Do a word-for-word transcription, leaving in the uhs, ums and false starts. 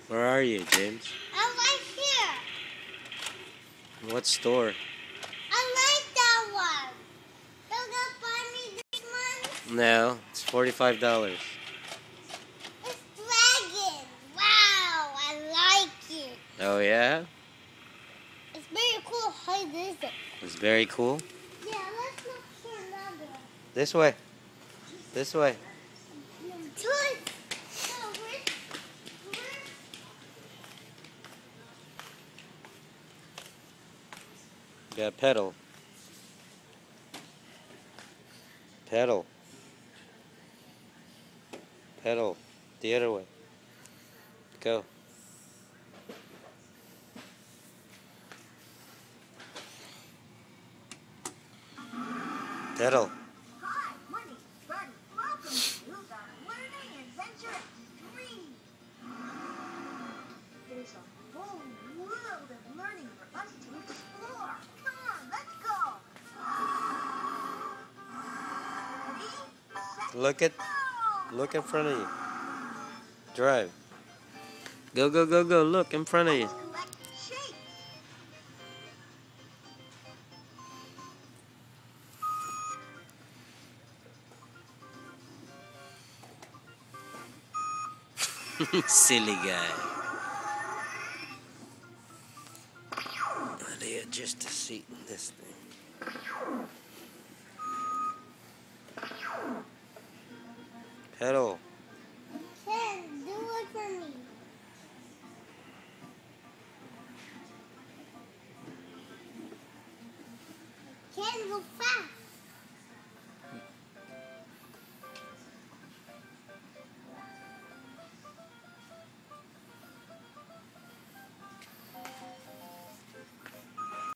Where are you, James? I'm right here. What store? I like that one. You're gonna buy me this one? No, it's forty-five dollars. It's dragon. Wow, I like it. Oh, yeah? It's very cool. How is it? It's very cool. Yeah, let's look for another. This way. This way. Choice. No, where's, where's Got pedal. Pedal. Pedal. The other way. Go. Pedal. Hi, my name's Buddy. Welcome to the Learning Adventure Extreme. There's a whole world of learning for us to explore. Come on, let's go. Ready, set, Look at, go. look in front of you. Drive. Go, go, go, go. Look in front of you. Collect shapes. Silly guy. How do you adjust the seat in this thing? Pedal. Ken, do it for me. Ken, go fast.